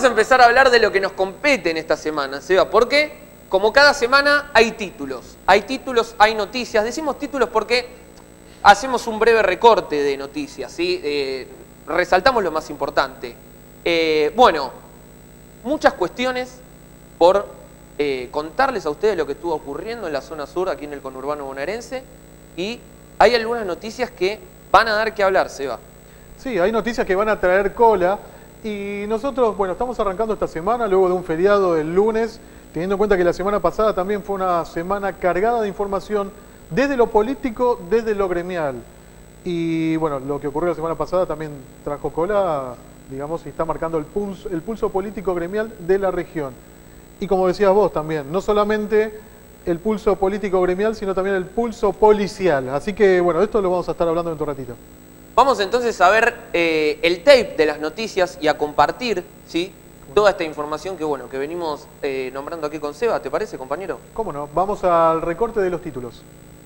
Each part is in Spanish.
vamos a empezar a hablar de lo que nos compete en esta semana, Seba, porque como cada semana hay títulos, hay noticias. Decimos títulos porque hacemos un breve recorte de noticias, ¿sí? Resaltamos lo más importante. Bueno, muchas cuestiones por contarles a ustedes lo que estuvo ocurriendo en la zona sur, aquí en el conurbano bonaerense, y hay algunas noticias que van a dar que hablar, Seba. Sí, hay noticias que van a traer cola y nosotros, bueno, estamos arrancando esta semana luego de un feriado el lunes, teniendo en cuenta que la semana pasada también fue una semana cargada de información desde lo político, desde lo gremial. Y bueno, lo que ocurrió la semana pasada también trajo cola, digamos, y está marcando el pulso político gremial de la región. Y como decías vos también, no solamente el pulso político gremial, sino también el pulso policial. Así que bueno, esto lo vamos a estar hablando en un ratito. Vamos entonces a ver el tape de las noticias y a compartir, ¿sí?, toda esta información que, bueno, que venimos nombrando aquí con Seba. ¿Te parece, compañero? ¿Cómo no? Vamos al recorte de los títulos.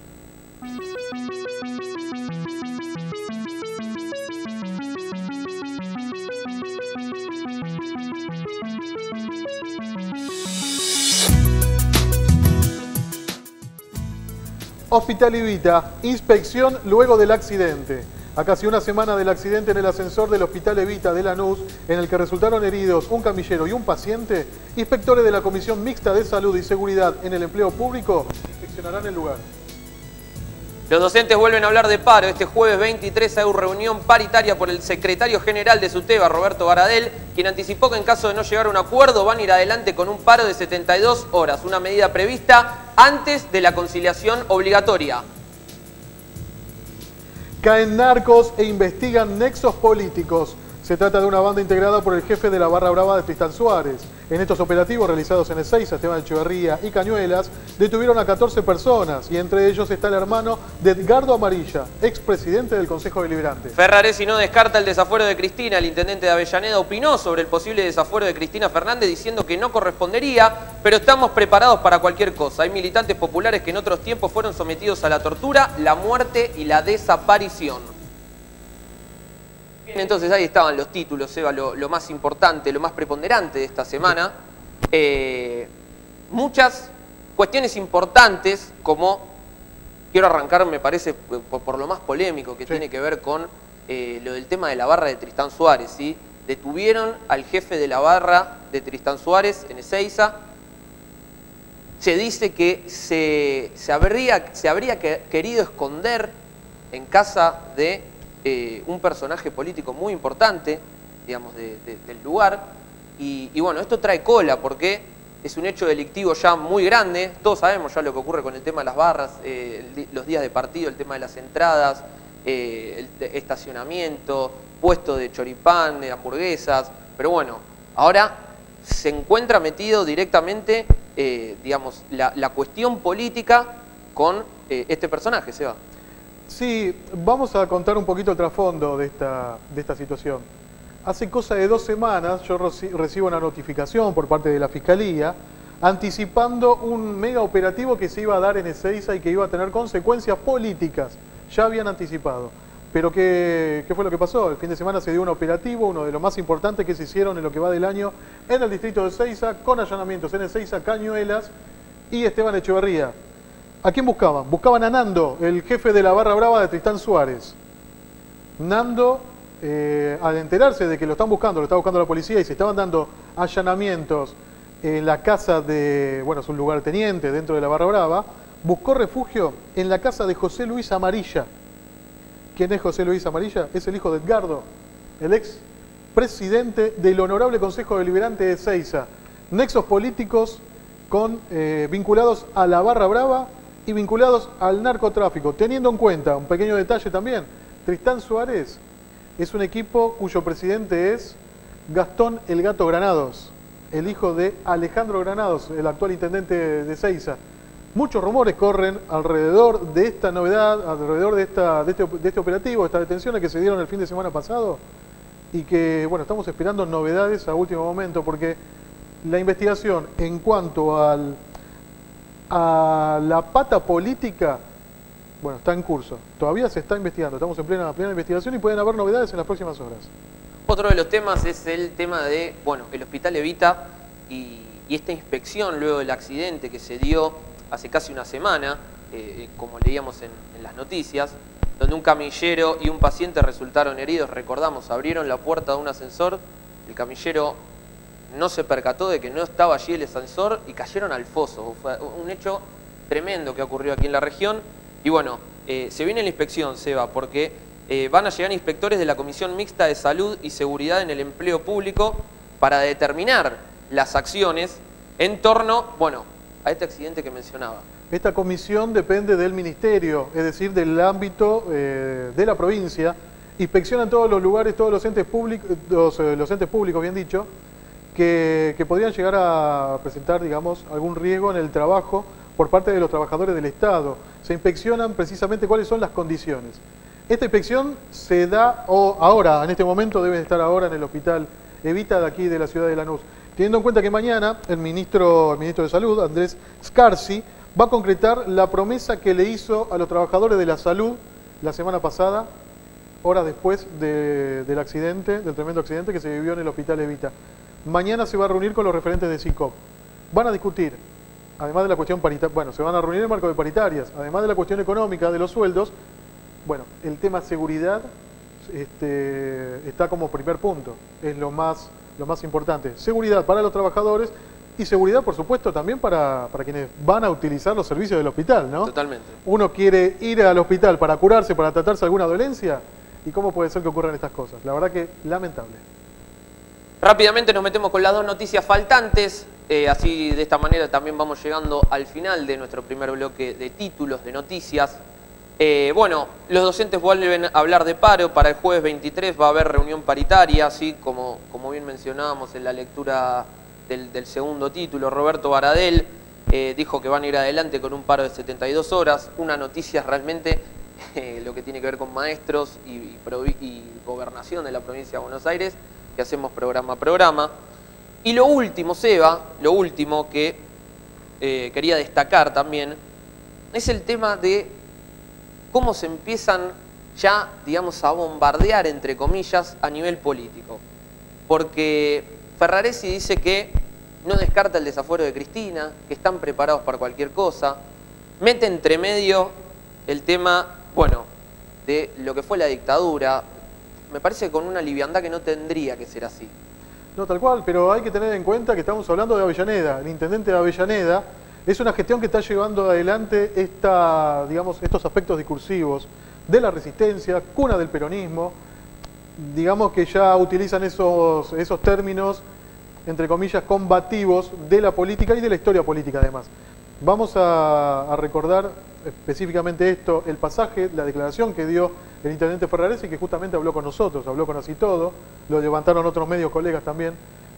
Hospital Evita, inspección luego del accidente. A casi una semana del accidente en el ascensor del Hospital Evita de Lanús, en el que resultaron heridos un camillero y un paciente, inspectores de la Comisión Mixta de Salud y Seguridad en el Empleo Público inspeccionarán el lugar. Los docentes vuelven a hablar de paro. Este jueves 23 hay reunión paritaria por el secretario general de SUTEBA, Roberto Baradel, quien anticipó que en caso de no llegar a un acuerdo van a ir adelante con un paro de 72 horas, una medida prevista antes de la conciliación obligatoria. Caen narcos e investigan nexos políticos. Se trata de una banda integrada por el jefe de la Barra Brava de Tristán Suárez. En estos operativos realizados en Ezeiza, Esteban Echeverría y Cañuelas, detuvieron a 14 personas y entre ellos está el hermano de Edgardo Amarilla, expresidente del Consejo Deliberante. Ferraresi no descarta el desafuero de Cristina. El intendente de Avellaneda opinó sobre el posible desafuero de Cristina Fernández diciendo que no correspondería, pero estamos preparados para cualquier cosa. Hay militantes populares que en otros tiempos fueron sometidos a la tortura, la muerte y la desaparición. Entonces ahí estaban los títulos, Eva, lo más importante, lo más preponderante de esta semana. Muchas cuestiones importantes, como quiero arrancar, me parece, por lo más polémico que tiene que ver con lo del tema de la barra de Tristán Suárez, ¿sí? Detuvieron al jefe de la barra de Tristán Suárez en Ezeiza. Se dice que se habría querido esconder en casa de un personaje político muy importante, digamos, del lugar. Y bueno, esto trae cola porque es un hecho delictivo ya muy grande. Todos sabemos ya lo que ocurre con el tema de las barras, los días de partido, el tema de las entradas, el estacionamiento, puesto de choripán, de hamburguesas. Pero bueno, ahora se encuentra metido directamente, digamos, la cuestión política con este personaje, Seba. Sí, vamos a contar un poquito el trasfondo de esta situación. Hace cosa de 2 semanas yo recibo una notificación por parte de la Fiscalía anticipando un mega operativo que se iba a dar en Ezeiza y que iba a tener consecuencias políticas. Ya habían anticipado. Pero ¿qué fue lo que pasó? El fin de semana se dio un operativo, uno de los más importantes que se hicieron en lo que va del año en el distrito de Ezeiza, con allanamientos en Ezeiza, Cañuelas y Esteban Echeverría. ¿A quién buscaban? Buscaban a Nando, el jefe de la Barra Brava de Tristán Suárez. Nando, al enterarse de que lo están buscando, lo está buscando la policía y se estaban dando allanamientos en la casa de, bueno, es un lugarteniente dentro de la Barra Brava, buscó refugio en la casa de José Luis Amarilla. ¿Quién es José Luis Amarilla? Es el hijo de Edgardo, el ex presidente del Honorable Consejo Deliberante de Ezeiza. Nexos políticos vinculados a la Barra Brava y vinculados al narcotráfico, teniendo en cuenta, un pequeño detalle también, Tristán Suárez es un equipo cuyo presidente es Gastón El Gato Granados, el hijo de Alejandro Granados, el actual intendente de Ezeiza. Muchos rumores corren alrededor de esta novedad, alrededor de este operativo, estas detenciones que se dieron el fin de semana pasado y que, bueno, estamos esperando novedades a último momento porque la investigación en cuanto a la pata política, bueno, está en curso. Todavía se está investigando, estamos en plena investigación y pueden haber novedades en las próximas horas. Otro de los temas es el tema de, bueno, el Hospital Evita y esta inspección luego del accidente que se dio hace casi una semana, como leíamos en las noticias, donde un camillero y un paciente resultaron heridos. Recordamos, abrieron la puerta de un ascensor, el camillero no se percató de que no estaba allí el ascensor y cayeron al foso. Fue un hecho tremendo que ocurrió aquí en la región. Y bueno, se viene la inspección, Seba, porque van a llegar inspectores de la Comisión Mixta de Salud y Seguridad en el Empleo Público para determinar las acciones en torno, bueno, a este accidente que mencionaba. Esta comisión depende del ministerio, es decir, del ámbito de la provincia. Inspeccionan todos los lugares, todos los entes públicos, los entes públicos, bien dicho, que podrían llegar a presentar, digamos, algún riesgo en el trabajo por parte de los trabajadores del Estado. Se inspeccionan precisamente cuáles son las condiciones. Esta inspección se da ahora, en este momento debe estar ahora en el Hospital Evita de aquí de la ciudad de Lanús. Teniendo en cuenta que mañana el ministro de Salud, Andrés Scarsi, va a concretar la promesa que le hizo a los trabajadores de la salud la semana pasada, horas después del accidente, del tremendo accidente que se vivió en el Hospital Evita. Mañana se va a reunir con los referentes de SICOP. Van a discutir, además de la cuestión paritaria, bueno, se van a reunir en el marco de paritarias, además de la cuestión económica, de los sueldos, bueno, el tema seguridad está como primer punto, es lo más importante. Seguridad para los trabajadores y seguridad, por supuesto, también para quienes van a utilizar los servicios del hospital, ¿no? Totalmente. Uno quiere ir al hospital para curarse, para tratarse alguna dolencia, ¿y cómo puede ser que ocurran estas cosas? La verdad que lamentable. Rápidamente nos metemos con las dos noticias faltantes, así de esta manera también vamos llegando al final de nuestro primer bloque de títulos de noticias. Bueno, los docentes vuelven a hablar de paro. Para el jueves 23 va a haber reunión paritaria, así como bien mencionábamos en la lectura del segundo título. Roberto Baradel dijo que van a ir adelante con un paro de 72 horas. Una noticia realmente lo que tiene que ver con maestros y gobernación de la provincia de Buenos Aires, que hacemos programa a programa. Y lo último, Seba, lo último que quería destacar también, es el tema de cómo se empiezan ya, digamos, a bombardear, entre comillas, a nivel político. Porque Ferraresi dice que no descarta el desafuero de Cristina, que están preparados para cualquier cosa. Mete entre medio el tema, bueno, de lo que fue la dictadura. Me parece con una liviandad que no tendría que ser así. No, tal cual, pero hay que tener en cuenta que estamos hablando de Avellaneda. El intendente de Avellaneda es una gestión que está llevando adelante estos aspectos discursivos de la resistencia, cuna del peronismo. Digamos que ya utilizan esos términos, entre comillas, combativos de la política y de la historia política además. Vamos a recordar específicamente esto, el pasaje, la declaración que dio el intendente Ferraresi, que justamente habló con nosotros, habló con Así Todo, lo levantaron otros medios colegas también.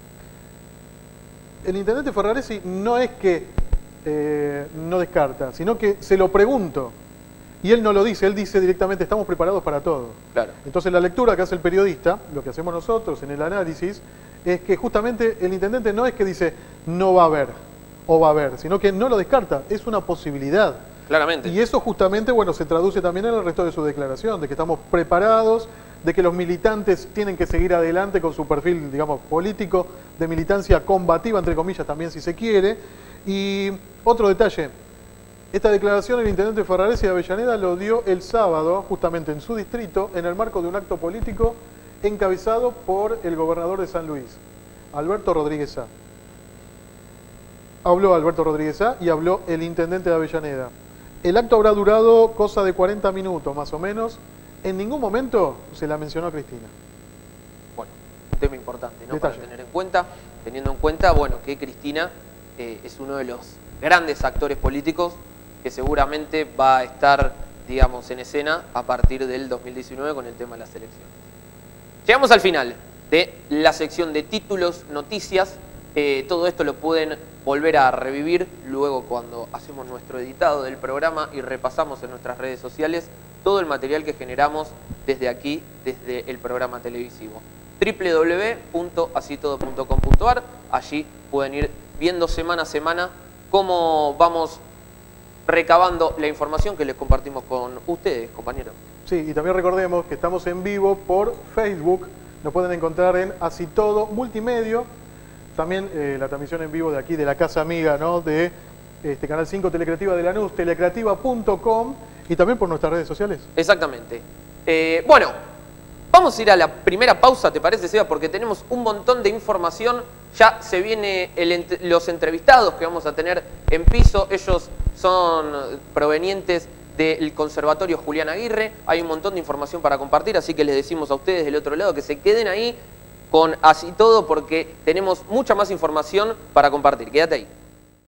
El intendente Ferraresi no es que no descarta, sino que se lo pregunto. Y él no lo dice, él dice directamente, estamos preparados para todo. Claro. Entonces la lectura que hace el periodista, lo que hacemos nosotros en el análisis, es que justamente el intendente no es que dice no va a haber o va a haber, sino que no lo descarta, es una posibilidad. Claramente. Y eso justamente, bueno, se traduce también en el resto de su declaración, de que estamos preparados, de que los militantes tienen que seguir adelante con su perfil, digamos, político, de militancia combativa, entre comillas, también si se quiere. Y otro detalle, esta declaración el intendente Ferraresi de Avellaneda lo dio el sábado, justamente en su distrito, en el marco de un acto político encabezado por el gobernador de San Luis, Alberto Rodríguez Sá. Habló Alberto Rodríguez Sá y habló el intendente de Avellaneda. El acto habrá durado cosa de 40 minutos más o menos. En ningún momento se la mencionó a Cristina. Bueno, un tema importante, ¿no? Detalle. Para tener en cuenta, teniendo en cuenta, bueno, que Cristina es uno de los grandes actores políticos que seguramente va a estar, digamos, en escena a partir del 2019 con el tema de las elecciones. Llegamos al final de la sección de títulos, noticias. Todo esto lo pueden volver a revivir luego cuando hacemos nuestro editado del programa y repasamos en nuestras redes sociales todo el material que generamos desde aquí, desde el programa televisivo. www.asitodo.com.ar. Allí pueden ir viendo semana a semana cómo vamos recabando la información que les compartimos con ustedes, compañeros. Sí, y también recordemos que estamos en vivo por Facebook, Nos pueden encontrar en Así Todo Multimedia. También la transmisión en vivo de aquí, de la casa amiga, ¿no? De Canal 5 Telecreativa de Lanús, telecreativa.com, y también por nuestras redes sociales. Exactamente. Bueno, vamos a ir a la primera pausa, ¿te parece, Seba? Porque tenemos un montón de información. Ya se vienen los entrevistados que vamos a tener en piso. Ellos son provenientes del Conservatorio Julián Aguirre. Hay un montón de información para compartir, así que les decimos a ustedes del otro lado que se queden ahí con Así Todo, porque tenemos mucha más información para compartir. Quédate ahí.